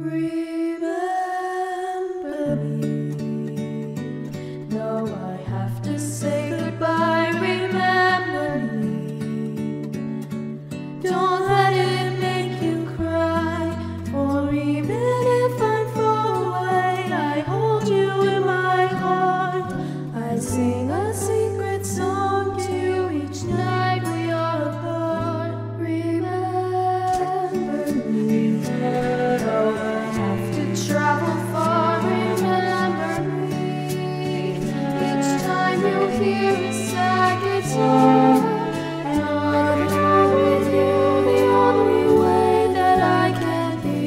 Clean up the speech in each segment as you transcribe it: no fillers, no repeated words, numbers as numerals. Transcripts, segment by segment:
Remember me, though I have to say goodbye. Remember me, don't let it make you cry. For even if I'm far away, I hold you in my heart. I sing a secret song to you each night we are apart. Remember me, though I have to travel far. Remember me, each time you hear a sad guitar. And I'm here with you, the only way that I can be,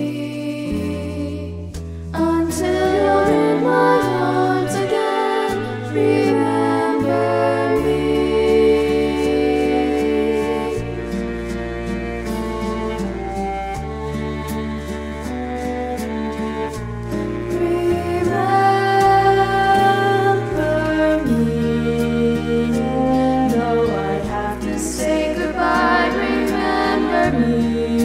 until you're in my arms again. Remember me. Remember me, though I have to say goodbye. Remember me,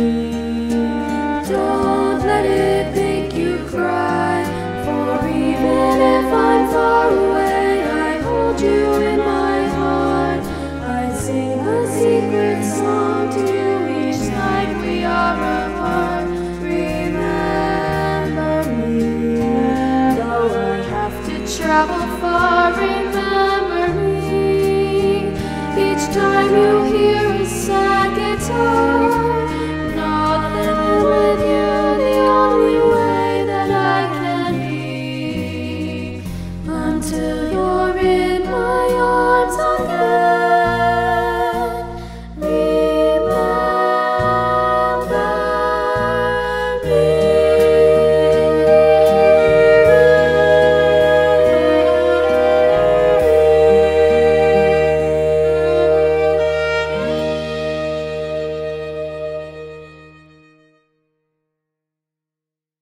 don't let it make you cry. For even if I'm far away, I hold you in my heart. I sing a secret song to you each night we are apart. Remember me, though I have to travel far. Remember me, each time you hear a sad guitar.